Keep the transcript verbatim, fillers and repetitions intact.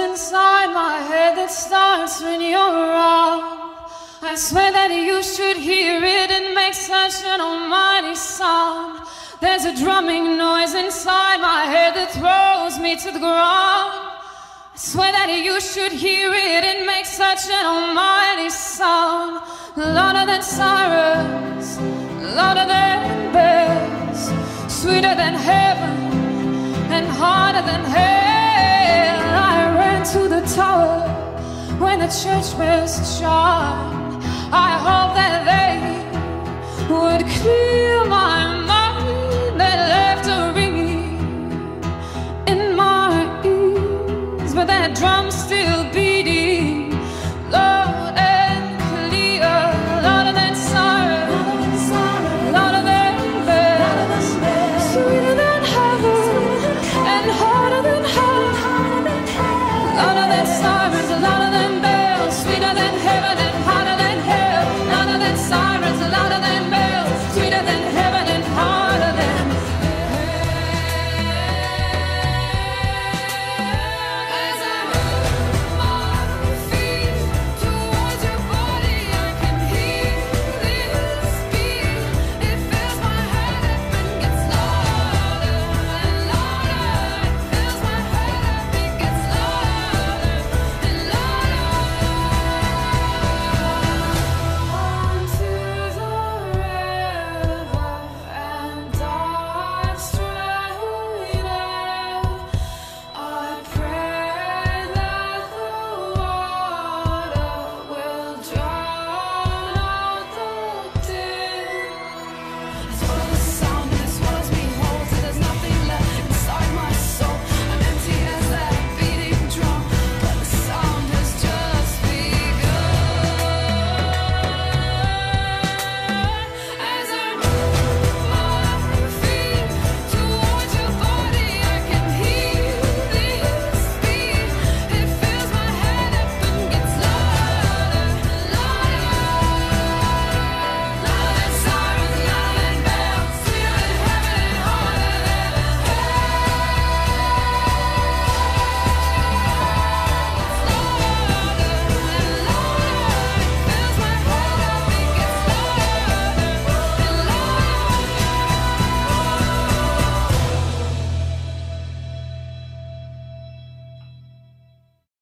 inside my head that starts when you're around. I swear that you should hear it, it makes such an almighty sound. There's a drumming noise inside my head that throws me to the ground. I swear that you should hear it, it makes such an almighty sound. Louder than sirens, louder than bells, sweeter than heaven and harder than hell. I ran to the tower when the church bells chimed. I hope that they would clear